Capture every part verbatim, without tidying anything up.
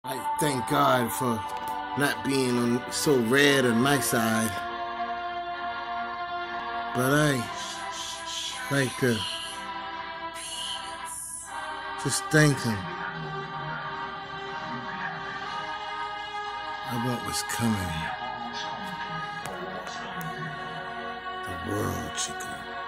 I thank God for not being on so red on my side. But I like to just thank him. I want what's coming. The world, chico.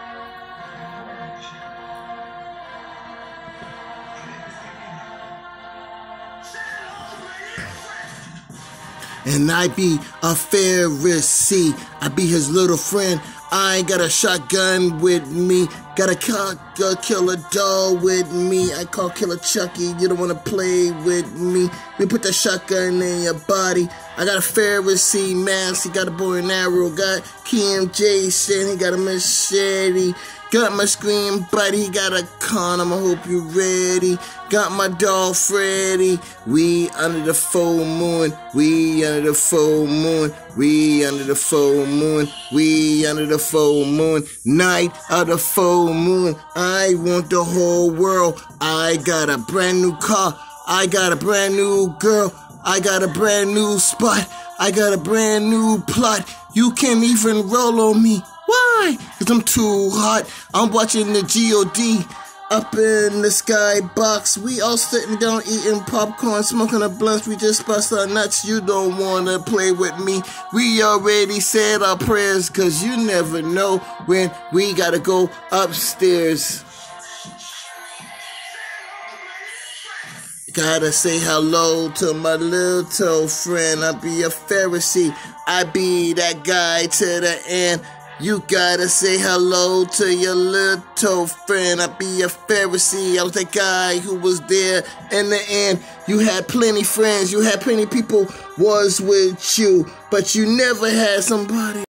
And I be a Pharisee. I be his little friend. I ain't got a shotgun with me. Got a kill, killer doll with me. I call Killer Chucky. You don't wanna play with me. We put the shotgun in your body. I got a Pharisee mask. He got a bow and arrow. Got Kim Jason. He got a machete. Got my scream buddy, he got a condom, I hope you ready. Got my doll Freddy. We under the full moon, we under the full moon, we under the full moon, we under the full moon. Night of the full moon, I want the whole world. I got a brand new car, I got a brand new girl, I got a brand new spot, I got a brand new plot. You can't even roll on me. Why? Cause I'm too hot. I'm watching the G O D up in the skybox. We all sitting down eating popcorn, smoking a blunt. We just bust our nuts. You don't wanna play with me. We already said our prayers, cause you never know when we gotta go upstairs. Gotta say hello to my little friend. I be a Pharisee. I be that guy to the end. You gotta say hello to your little friend. I be a Pharisee. I was that guy who was there in the end. You had plenty friends. You had plenty people was with you. But you never had somebody